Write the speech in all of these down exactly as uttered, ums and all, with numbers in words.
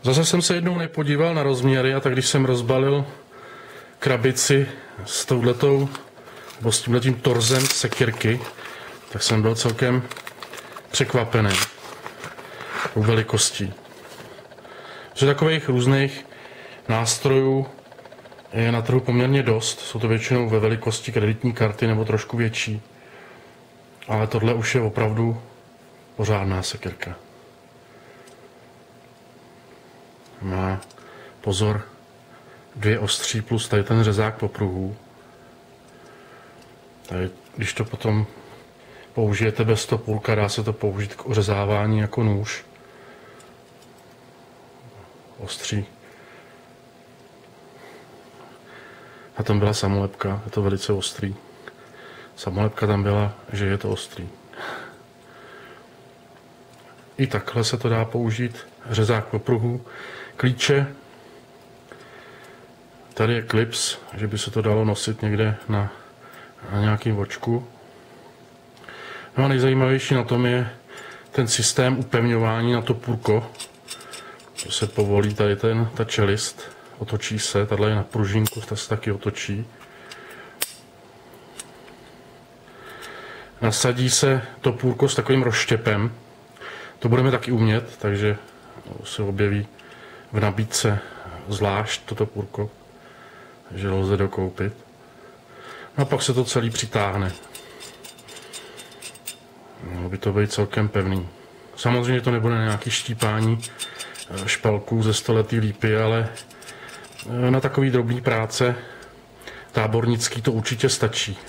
Zase jsem se jednou nepodíval na rozměry a tak když jsem rozbalil krabici s touhletou, nebo s tímhletím torzem sekirky, tak jsem byl celkem překvapený u velikostí. Že takových různých nástrojů je na trhu poměrně dost. Jsou to většinou ve velikosti kreditní karty nebo trošku větší. Ale tohle už je opravdu pořádná sekirka. Má, pozor, dvě ostří plus tady ten řezák popruhů. Tady, když to potom použijete bez topůrka, dá se to použít k ořezávání jako nůž. Ostří. A tam byla samolepka, je to velice ostrý. Samolepka tam byla, že je to ostrý. I takhle se to dá použít, řezák popruhů, klíče. Tady je klips, že by se to dalo nosit někde na, na nějakým vočku. No a nejzajímavější na tom je ten systém upevňování na to půrko. Že se povolí tady ten, ta čelist, otočí se, tahle je na pružinku, ta se taky otočí. Nasadí se to půrko s takovým rozštěpem. To budeme taky umět, takže se objeví v nabídce zvlášť toto půrko, že lze dokoupit. No a pak se to celý přitáhne. Mělo by to být celkem pevný. Samozřejmě to nebude nějaký štípání špalků ze stoletý lípy, ale na takový drobný práce tábornický to určitě stačí.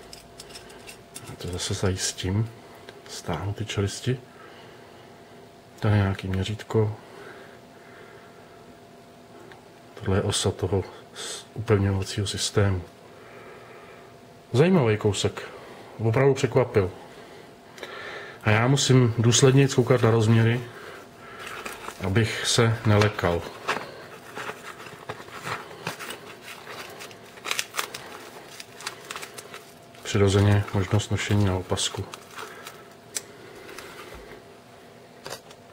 To zase zajistím. Stáhnu ty čelisti. Tady je nějaký měřítko. Tohle je osa toho upevňovacího systému. Zajímavý kousek. Opravdu překvapil. A já musím důsledně koukat na rozměry, abych se nelekal. Přirozeně možnost nošení na opasku.